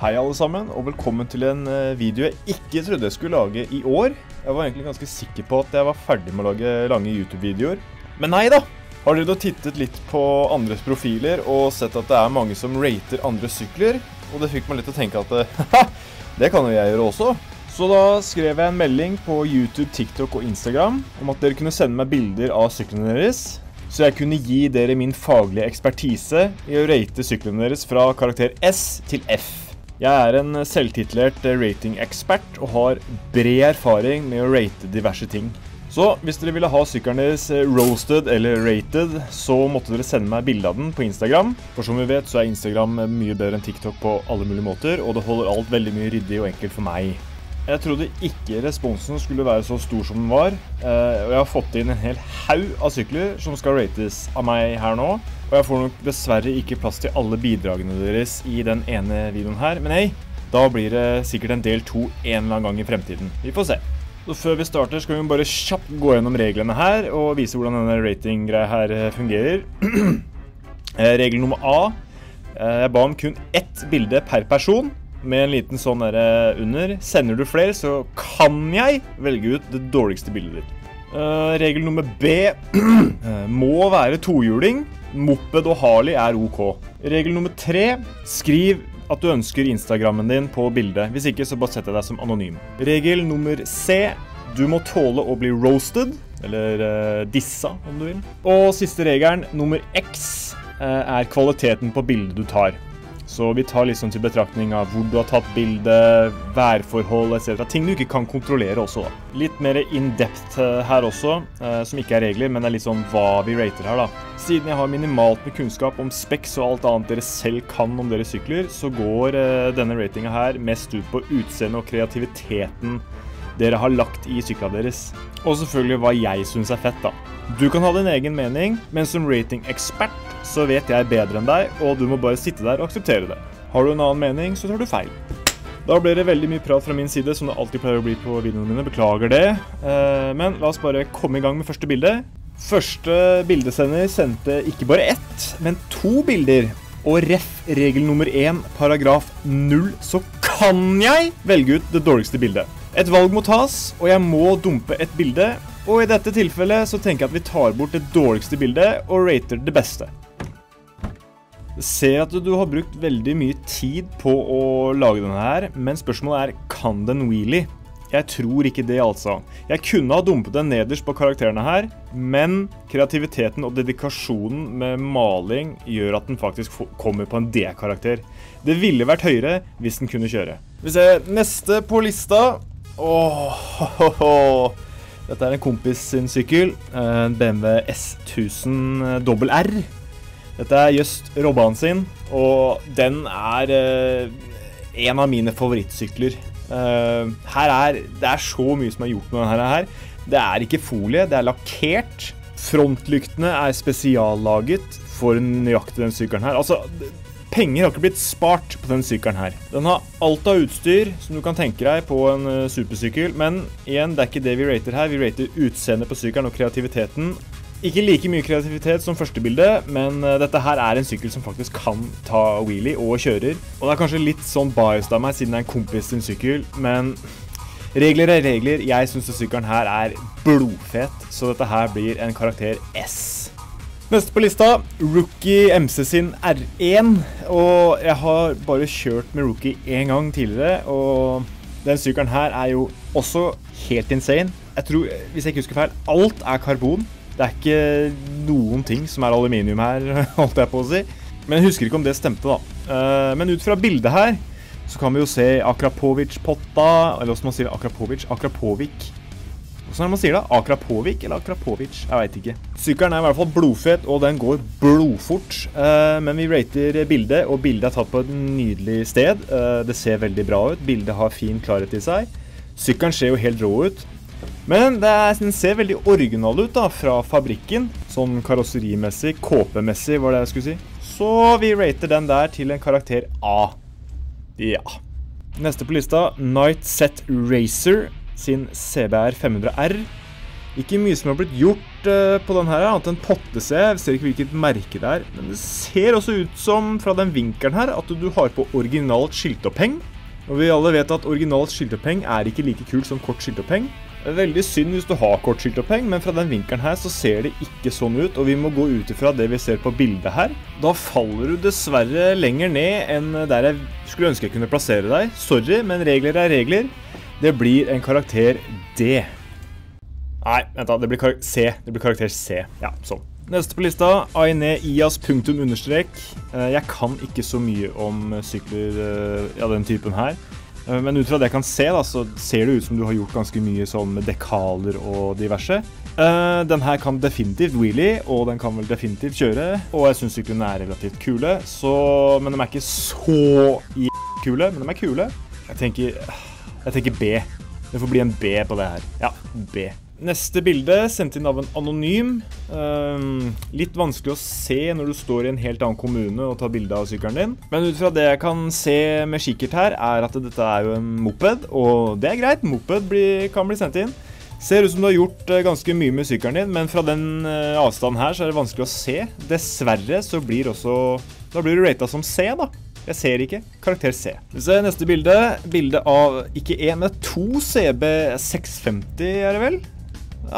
Hei alle sammen, og velkommen til en video jeg ikke trodde jeg skulle lage i år. Jeg var egentlig ganske sikker på at jeg var ferdig med å lage lange YouTube-videoer. Men nei da! Har dere da tittet litt på andres profiler og sett at det er mange som rater andre sykler? Og det fikk meg litt til å tenke at det kan jo jeg gjøre også. Så da skrev jeg en melding på YouTube, TikTok og Instagram om at dere kunne sende meg bilder av syklene deres, så jeg kunne gi dere min faglige ekspertise i å rate syklene deres fra karakter S til F. Jeg er en selvtitulert rating-ekspert og har bred erfaring med å rate diverse ting. Så hvis dere ville ha sykkelen deres roasted eller rated, så måtte dere sende meg bilde av den på Instagram. For som vi vet så er Instagram mye bedre enn TikTok på alle mulige måter, og det holder alt veldig mye ryddig og enkelt for meg. Jeg trodde ikke responsen skulle være så stor som den var, og jeg har fått inn en hel haug av sykler som skal rates av meg her nå. Og jeg får nok dessverre ikke plass til alle bidragene deres i den ene videoen her, men hei, da blir det sikkert en del 2 en eller annen gang i fremtiden. Vi får se. Så før vi starter skal vi bare kjapt gå gjennom reglene her og vise hvordan denne rating-greia her fungerer. Regel nummer A. Jeg ba om kun ett bilde per person, med en liten sånn der under. Sender du flere, så kan jeg velge ut det dårligste bildet ditt. Regel nummer B. Må være tohjuling. Moped og Harley er ok. Regel nummer 3. Skriv at du ønsker Instagrammen din på bildet. Hvis ikke, så bare sett deg som anonym. Regel nummer C. Du må tåle å bli roasted, eller dissa, om du vil. Og siste regelen, nummer X, er kvaliteten på bildet du tar. Så vi tar liksom til betraktning av hvor du har tatt bilde, værforhold, etc. Ting du ikke kan kontrollere også da. Litt mer in-depth her også, som ikke er regler, men det er litt sånn hva vi rater her da. Siden jeg har minimalt med kunnskap om specs og alt annet dere selv kan om deres sykler, så går denne ratingen her mest ut på utseende og kreativiteten dere har lagt i syklene deres. Og selvfølgelig hva jeg synes er fett da. Du kan ha din egen mening, men som rating-ekspert så vet jeg bedre enn deg, og du må bare sitte der og akseptere det. Har du en annen mening, så tar du feil. Da blir det veldig mye prat fra min side, som det alltid pleier å bli på videoene mine. Beklager det. Men la oss bare komme i gang med første bilde. Første bildesender sendte ikke bare ett, men 2 bilder. Og ref regel nummer 1, paragraf 0, så kan jeg velge ut det dårligste bildet. Et valg må tas, og jeg må dumpe et bilde. Og i dette tilfellet så tenker jeg at vi tar bort det dårligste bildet og rater det beste. Jeg ser at du har brukt veldig mye tid på å lage denne her, men spørsmålet er, kan den wheelie? Jeg tror ikke det altså. Jeg kunne ha dumpet den nederst på karakterene her, men kreativiteten og dedikasjonen med maling gjør at den faktisk kommer på en D-karakter. Det ville vært høyere hvis den kunne kjøre. Vi ser neste på lista. Dette er en kompis sin sykkel, en BMW S1000 RR. Dette er just Robban sin, og den er en av mine favorittsykler. Det er så mye som er gjort med denne her. Det er ikke folie, det er lakkert. Frontlyktene er spesiallaget for nøyaktig den sykkelen her. Altså, penger har ikke blitt spart på den sykkelen her. Den har alt av utstyr som du kan tenke deg på en supersykkel, men igjen, det er ikke det vi rater her. Vi rater utseendet på sykkelen og kreativiteten. Ikke like mye kreativitet som første bilde, men dette her er en sykkel som faktisk kan ta wheelie og kjører. Og det er kanskje litt sånn biased av meg siden det er en kompis sin sykkel, men regler er regler. Jeg synes at sykkelen her er blodfett, så dette her blir en karakter S. Neste på lista, Rookie MC sin R1, og jeg har bare kjørt med Rookie en gang tidligere, og den sykkelen her er jo også helt insane. Jeg tror, hvis jeg ikke husker feil, alt er karbon. Det er ikke noen ting som er aluminium her, holdt jeg på å si. Men jeg husker ikke om det stemte da. Men ut fra bildet her, så kan vi jo se Akrapovic-potta, eller hvordan man sier Akrapovic, Akrapovic. Hvordan er det man sier da? Akrapovic eller Akrapovic? Jeg vet ikke. Sykkelen er i hvert fall blodfett, og den går blodfort. Men vi rater bildet, og bildet er tatt på et nydelig sted. Det ser veldig bra ut. Bildet har fin klarhet i seg. Sykkelen ser jo helt rå ut. Men den ser veldig original ut da, fra fabrikken. Sånn karosserimessig, kåpemessig var det jeg skulle si. Så vi rater den der til en karakter A. Ja. Neste på lista, Night Set Racer sin CBR 500R. Ikke mye som har blitt gjort på den her, annet enn potte-C. Jeg ser ikke hvilket merke det er, men det ser også ut som fra den vinkelen her at du har på originalt skiltoppheng. Og vi alle vet at originalt skiltoppheng er ikke like kult som kort skiltoppheng. Det er veldig synd hvis du har kort skiltoppheng, men fra den vinkelen her så ser det ikke sånn ut, og vi må gå ut ifra det vi ser på bildet her. Da faller du dessverre lenger ned enn der jeg skulle ønske jeg kunne plassere deg. Sorry, men regler er regler. Det blir en karakter D. Nei, vent da, det blir karakter C. Ja, sånn. Neste på lista, Aine Ias punktum understrek. Jeg kan ikke så mye om sykler av den typen her. Men ut fra det jeg kan se da, så ser det ut som du har gjort ganske mye sånn med dekaler og diverse. Den her kan definitivt wheelie, og den kan vel definitivt kjøre. Og jeg synes syklene er relativt kule, men de er ikke så kule, men de er kule. Jeg tenker B. Det får bli en B på det her. Ja, B. Neste bilde, sendt inn av en anonym. Litt vanskelig å se når du står i en helt annen kommune og tar bilde av sykkelen din. Men ut fra det jeg kan se med kikkert her, er at dette er jo en moped, og det er greit, moped kan bli sendt inn. Ser ut som du har gjort ganske mye med sykkelen din, men fra den avstanden her så er det vanskelig å se. Dessverre så blir da blir du ratet som C da. Jeg ser ikke. Karakter C. Vi ser neste bilde. Bilde av ikke 1, men 2 CB 650 er det vel? Ja,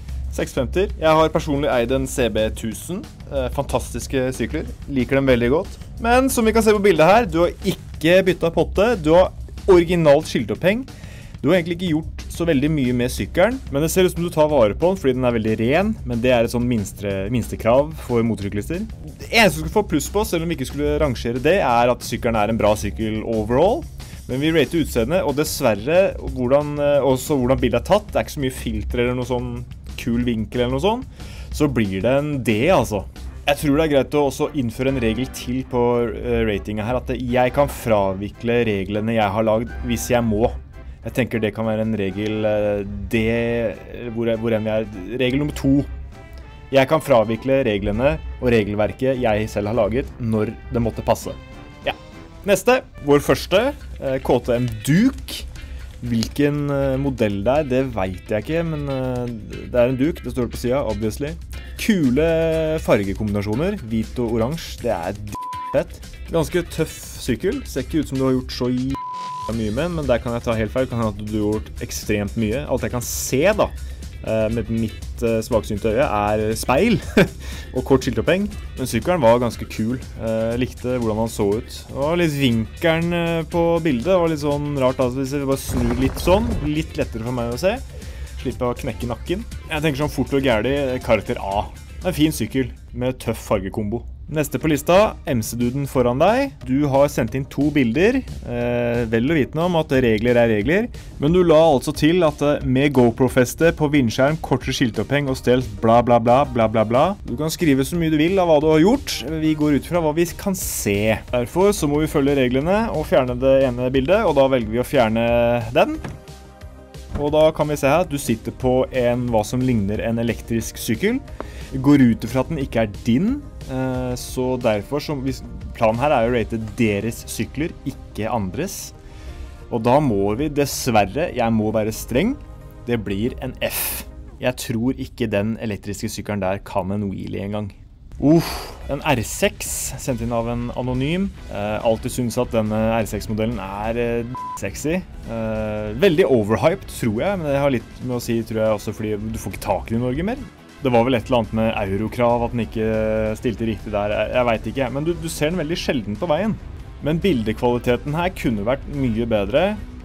650. Jeg har personlig eid en CB 1000. Fantastiske sykler. Liker dem veldig godt. Men som vi kan se på bildet her, du har ikke byttet potte. Du har originalt skiltoppheng. Du har egentlig ikke gjort så veldig mye med sykkelen, men det ser ut som du tar vare på den fordi den er veldig ren, men det er et sånn minstekrav for motorsyklister. Det eneste du skal få pluss på, selv om vi ikke skulle rangere det, er at sykkelen er en bra sykkel overall. Men vi rater utseendet, og dessverre også hvordan bildet er tatt. Det er ikke så mye filter eller noe sånn kul vinkel eller noe sånt. Så blir det en D, altså. Jeg tror det er greit å også innføre en regel til på ratingen her, at jeg kan fravikle reglene jeg har lagd hvis jeg må. Jeg tenker det kan være en regel D, hvor enn vi er. Regel nummer 2. Jeg kan fravikle reglene og regelverket jeg selv har laget når det måtte passe. Ja. Neste, vår første, KTM Duke. Hvilken modell det er, det vet jeg ikke, men det er en Duke, det står på siden, obviously. Kule fargekombinasjoner, hvit og oransje, det er fett. Ganske tøff sykkel, ser ikke ut som du har gjort så mye med, men der kan jeg ta helt feil. Kan hende at du har gjort ekstremt mye. Alt jeg kan se da, med mitt svaksynte øye, er speil og kort skiltoppheng. Men sykkelen var ganske kul. Likte hvordan han så ut. Og litt vinkelen på bildet var litt sånn rart. Altså, hvis jeg bare snur litt sånn, litt lettere for meg å se. Slipper å knekke nakken. Jeg tenker sånn fort og gærlig, karakter A. En fin sykkel med tøff fargekombo. Neste på lista, MC-duden foran deg. Du har sendt inn 2 bilder, vel og vitende om at regler er regler, men du la altså til at med GoPro-feste på vindskjerm, kortere skiltoppheng og stealth, bla bla bla, bla bla bla. Du kan skrive så mye du vil av hva du har gjort, vi går ut fra hva vi kan se. Derfor så må vi følge reglene og fjerne det ene bildet, og da velger vi å fjerne den. Og da kan vi se her at du sitter på hva som ligner en elektrisk sykkel. Går ut fra at den ikke er din, så derfor planen her er å rate deres sykler, ikke andres. Og da må vi dessverre, jeg må være streng, det blir en F. Jeg tror ikke den elektriske sykkelen der kan en wheelie engang. En R6 sendt inn av en anonym. Alltid synes at denne R6-modellen er sexy. Veldig overhyped, tror jeg, men det har litt med å si, tror jeg også, fordi du får ikke tak i Norge mer. Det var vel et eller annet med eurokrav, at den ikke stilte riktig der, jeg vet ikke. Men du ser den veldig sjelden på veien. Men bildekvaliteten her kunne vært mye bedre.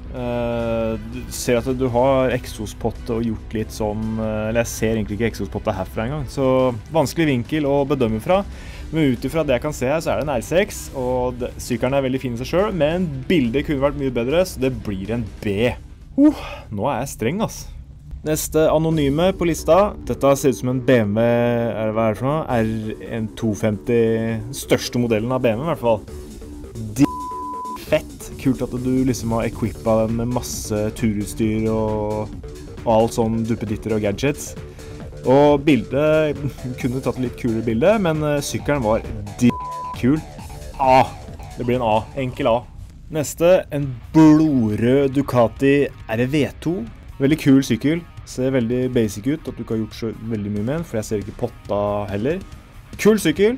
Du ser at du har eksospotte og gjort litt sånn, eller jeg ser egentlig ikke eksospotte herfra engang. Så vanskelig vinkel å bedømme fra. Men utifra det jeg kan se her, så er det en R6, og sykkelen er veldig fin i seg selv, men bildet kunne vært mye bedre, så det blir en B. Nå er jeg streng, altså. Neste anonyme på lista. Dette ser ut som en BMW, hva er det for noe? R250, største modellen av BMW i hvert fall. Fett. Kult at du liksom har equippet den med masse turutstyr og alt sånn duppeditter og gadgets. Og bildet, kunne tatt litt kulere bilde, men sykkelen var kul. A. Det blir en A. Enkel A. Neste, en blodrød Ducati RV2. Veldig kul sykkel. Ser veldig basic ut, at du ikke har gjort så veldig mye med den, for jeg ser ikke potta heller. Kul sykkel.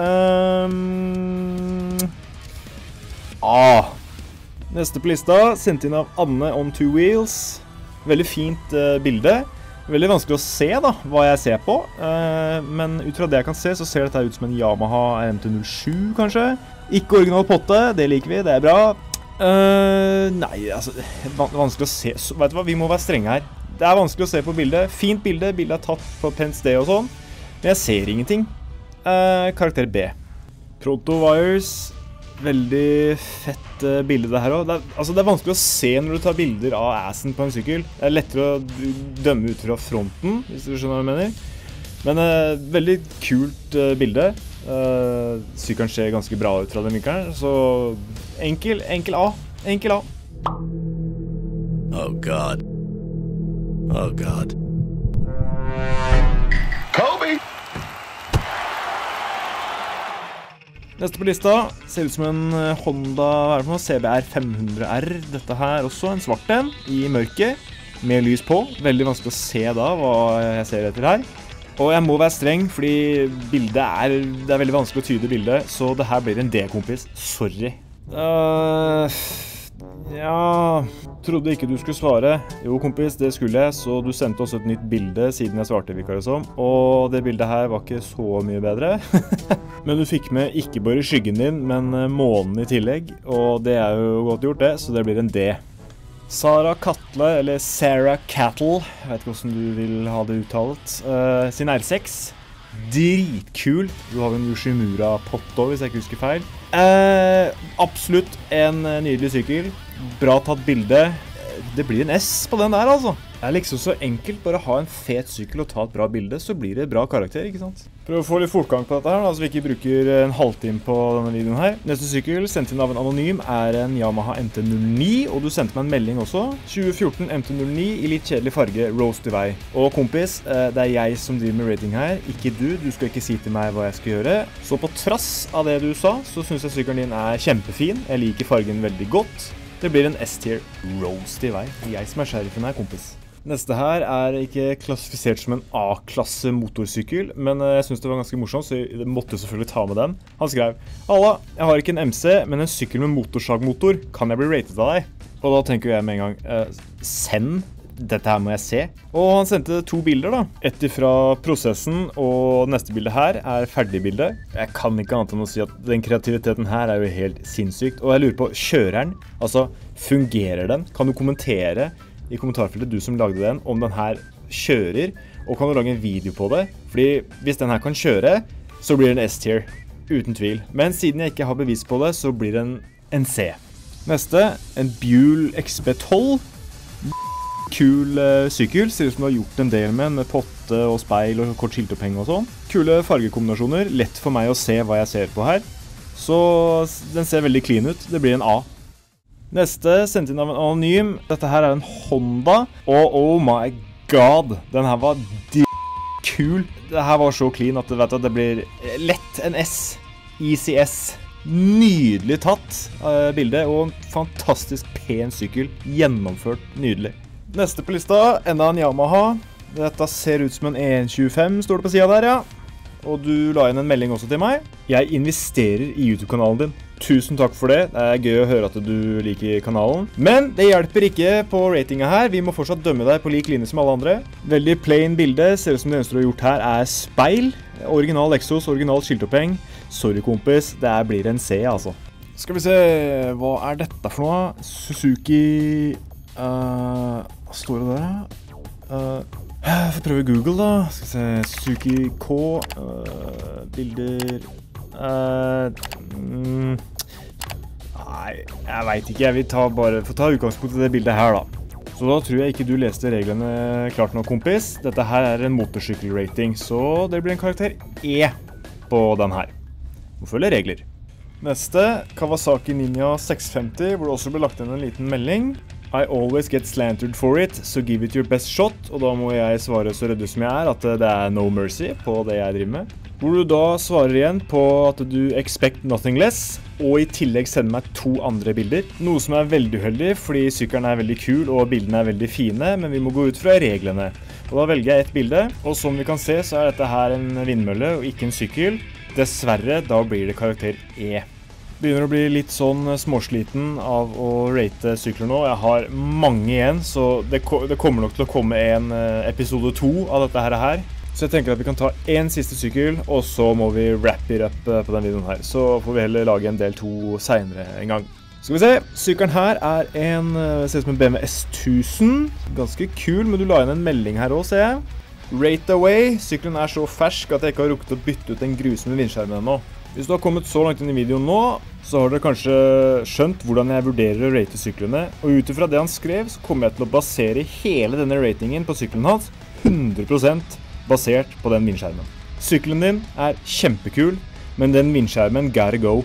Neste på lista, sendt inn av Anne on Two Wheels. Veldig fint bilde. Veldig vanskelig å se da, hva jeg ser på. Men ut fra det jeg kan se, så ser dette ut som en Yamaha RMT07 kanskje. Ikke original potte, det liker vi, det er bra. Nei, altså, vanskelig å se. Vet du hva, vi må være strenge her. Det er vanskelig å se på bildet. Fint bilde, bildet er tatt på pent sted og sånn. Men jeg ser ingenting. Karakter B. Proto Wires. Veldig fett bilde det her også. Det er vanskelig å se når du tar bilder av assen på en sykkel. Det er lettere å dømme ut fra fronten, hvis du skjønner hva jeg mener. Men veldig kult bilde. Sykkelen ser ganske bra ut fra den vinkelen, så enkel A. Enkel A. Oh God. Oh God. Kobe! Neste på lista ser ut som en Honda CBR 500R. Dette her også, en svart en, i mørket, med lys på. Veldig vanskelig å se da hva jeg ser etter her. Og jeg må være streng, fordi det er veldig vanskelig å tyde bildet, så det her blir en D-kompis. Sorry. Ja, trodde ikke du skulle svare. Jo, kompis, det skulle jeg, så du sendte også et nytt bilde siden jeg svarte, virker det som. Og det bildet her var ikke så mye bedre. Men du fikk med ikke bare skyggen din, men månen i tillegg. Og det er jo godt gjort det, så det blir en D. Sara Katle, eller Sarah Cattle, jeg vet ikke hvordan du vil ha det uttalt, sin R6. Dritkul. Du har en Yoshimura-potto, hvis jeg ikke husker feil. Absolutt en nydelig sykkel. Bra tatt bilde. Det blir en S på den der, altså. Det er liksom så enkelt, bare ha en fet sykkel og ta et bra bilde, så blir det bra karakter, ikke sant? Prøv å få litt fortgang på dette her, så vi ikke bruker en halvtime på denne videoen her. Neste sykkel, sendt inn av en anonym, er en Yamaha MT-09, og du sendte meg en melding også. 2014 MT-09 i litt kjedelig farge, Rose to Vei. Og kompis, det er jeg som driver med rating her, ikke du. Du skal ikke si til meg hva jeg skal gjøre. Så på trass av det du sa, så synes jeg sykkelen din er kjempefin. Jeg liker fargen veldig godt. Det blir en S-tier, Rose to Vei. Jeg som er sheriffen her, kompis. Neste her er ikke klassifisert som en A-klasse motorsykkel, men jeg synes det var ganske morsomt, så jeg måtte selvfølgelig ta med den. Han skrev: «Halla, jeg har ikke en MC, men en sykkel med motorsagmotor. Kan jeg bli rated av deg?» Og da tenker jeg med en gang, send, dette her må jeg se. Og han sendte 2 bilder da. Et fra prosessen, og neste bilde her er ferdigbilde. Jeg kan ikke annet enn å si at den kreativiteten her er jo helt sinnssykt. Og jeg lurer på, kjører den? Altså, fungerer den? Kan du kommentere i kommentarfeltet, du som lagde den, om den her kjører, og kan du lage en video på det? Fordi hvis den her kan kjøre, så blir det en S-tier, uten tvil. Men siden jeg ikke har bevis på det, så blir det en C. Neste, en Buell XB12. Kul sykkel, ser ut som du har gjort en del med potte og speil og kort skiltoppheng og sånn. Kule fargekombinasjoner, lett for meg å se hva jeg ser på her. Så den ser veldig clean ut, det blir en A. Neste, sendt inn av en anonym. Dette her er en Honda, og oh my god, den her var kul. Det her var så clean at, det blir lett en S. Easy S. Nydelig tatt bilde, og en fantastisk pen sykkel. Gjennomført nydelig. Neste på lista, enda en Yamaha. Dette ser ut som en E125, står det på siden der, ja. Og du la inn en melding også til meg. Jeg investerer i YouTube-kanalen din. Tusen takk for det. Det er gøy å høre at du liker kanalen. Men det hjelper ikke på ratinga her. Vi må fortsatt dømme deg på lik linje som alle andre. Veldig plain bilde. Ser ut som det eneste du har gjort her er speil. Original Exos, original skiltoppheng. Sorry kompis, det blir en C altså. Skal vi se, hva er dette for noe? Suzuki... hva står det der? Jeg får prøve Google da. Skal vi se, Suzuki K, bilder... Nei, jeg vet ikke. Jeg vil få ta utgangspunkt i det bildet her da. Så da tror jeg ikke du leste reglene klart nok, kompis. Dette her er en motorsykkelrating, så det blir en karakter E på den her. Må følge regler. Neste, Kawasaki Ninja 650, hvor det også ble lagt inn en liten melding. I always get slanted for it, so give it your best shot. Og da må jeg svare så ryddig som jeg er, at det er no mercy på det jeg driver med. hvor du da svarer igjen på at du expect nothing less, og i tillegg sender meg 2 andre bilder. Noe som er veldig uheldig, fordi sykkelen er veldig kul og bildene er veldig fine, men vi må gå ut fra reglene. Og da velger jeg et bilde, og som vi kan se så er dette her en vindmølle og ikke en sykkel. Dessverre, da blir det karakter E. Begynner å bli litt sånn småsliten av å rate sykler nå. Jeg har mange igjen, så det kommer nok til å komme en episode 2 av dette her. Så jeg tenker at vi kan ta en siste sykkel, og så må vi wrap it up på den videoen her. Så får vi heller lage en del 2 senere en gang. Skal vi se, sykkelen her er ser ut som en BMW S1000. Ganske kul, men du la inn en melding her også, ser jeg. Rate away, sykkelen er så fersk at jeg ikke har rukket å bytte ut den grusomme vindskjermen ennå. Hvis du har kommet så langt inn i videoen nå, så har dere kanskje skjønt hvordan jeg vurderer å rate syklene. Og utifra det han skrev, så kommer jeg til å basere hele denne ratingen på sykkelen hans 100% basert på den vindskjermen. Sykkelen din er kjempekul, men den vindskjermen gotta go.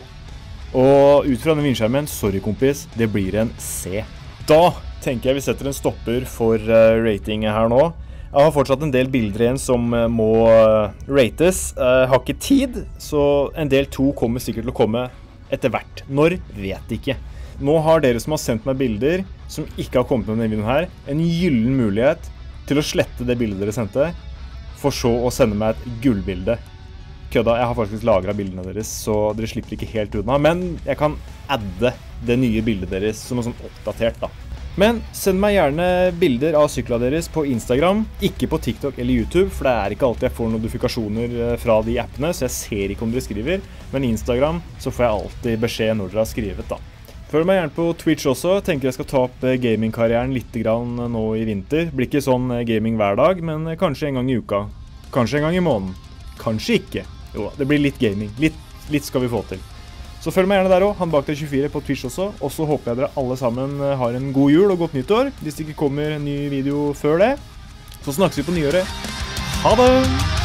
Og ut fra den vindskjermen, sorry kompis, det blir en C. Da tenker jeg vi setter en stopper for ratingen her nå. Jeg har fortsatt en del bilder igjen som må rates. Jeg har ikke tid, så en del 2 kommer sikkert til å komme etter hvert. Når? Vet ikke. Nå har dere som har sendt meg bilder som ikke har kommet med denne videoen her, en gyllen mulighet til å slette det bildet dere sendte, for så å sende meg et gullbilde. Kødda, jeg har faktisk lagret bildene deres, så dere slipper ikke helt unna, men jeg kan adde det nye bildet deres som noe sånn oppdatert da. Men send meg gjerne bilder av sykla deres på Instagram, ikke på TikTok eller YouTube, for det er ikke alltid jeg får notifikasjoner fra de appene, så jeg ser ikke om dere skriver, men i Instagram så får jeg alltid beskjed når dere har skrivet da. Følg meg gjerne på Twitch også, tenker jeg skal ta opp gamingkarrieren litt grann nå i vinter. Blir ikke sånn gaming hver dag, men kanskje en gang i uka. Kanskje en gang i måneden. Kanskje ikke. Jo, det blir litt gaming. Litt skal vi få til. Så følg meg gjerne der også, HanBakdeg24 på Twitch også. Og så håper jeg dere alle sammen har en god jul og godt nyttår. Hvis det ikke kommer en ny video før det, så snakkes vi på nyåret. Ha det!